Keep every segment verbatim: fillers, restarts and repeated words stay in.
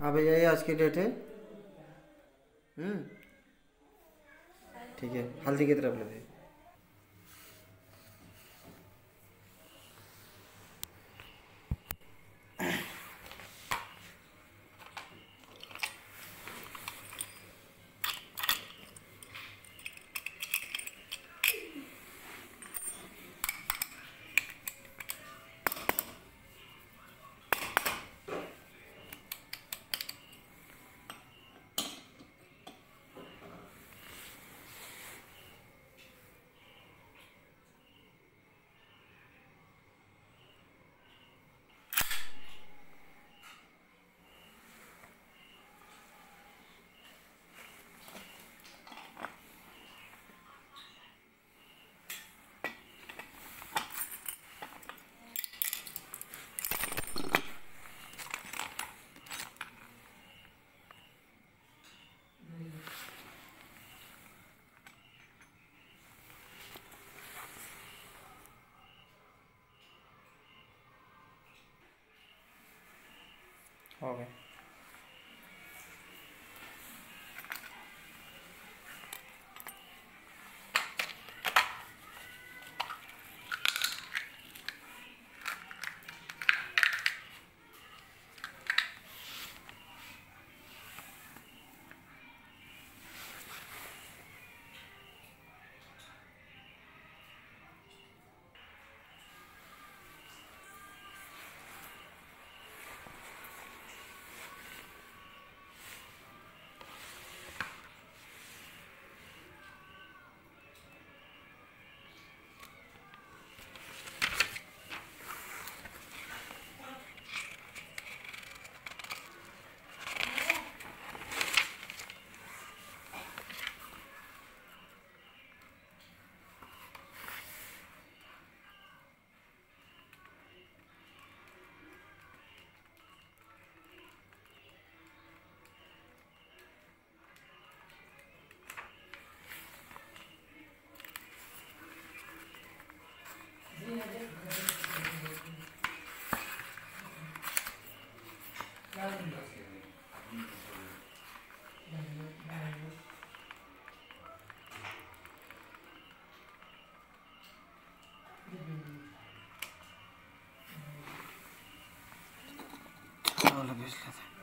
आप भैया आज की डेट है। हम्म ठीक है, हल्दी की तरफ ले। हो गए। वाला बेच लेते हैं।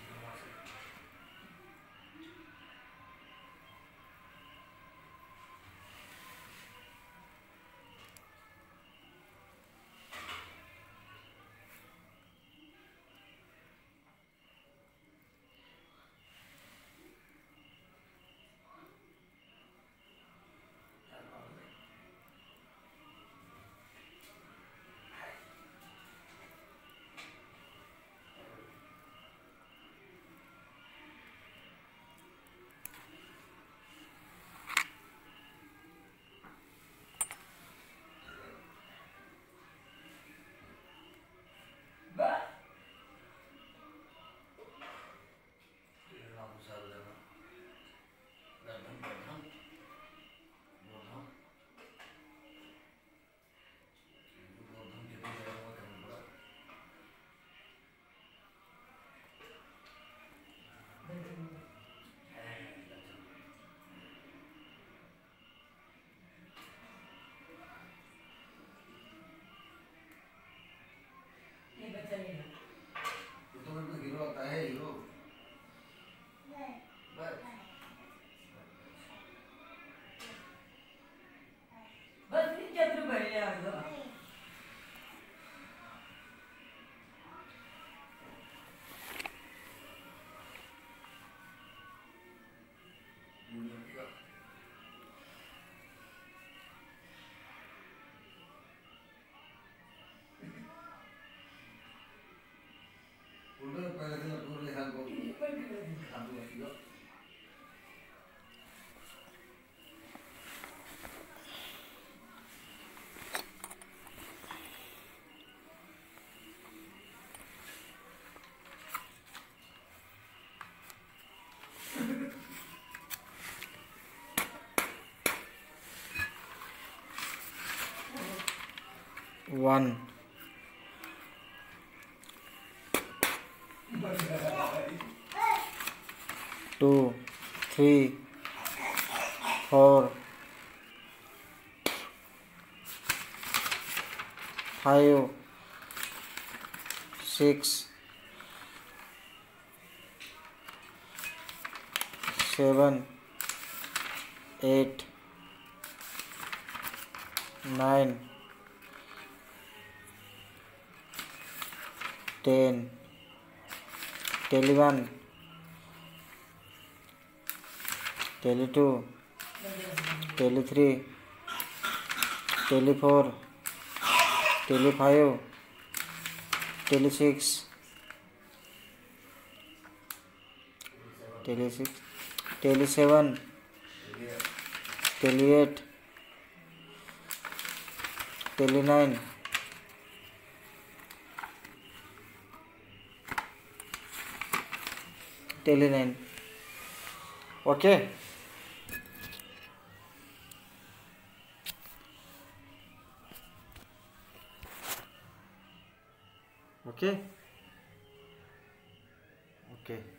हीरो आता है हीरो बस बस चित्र भरे आ गया। One two, three, four, five, six, seven, eight, nine, ten, telly one, telly two, telly three, telly four, telly five, telly six, telly six, telly seven, telly eight, telly nine, telly nine. Okay. Okay. Okay.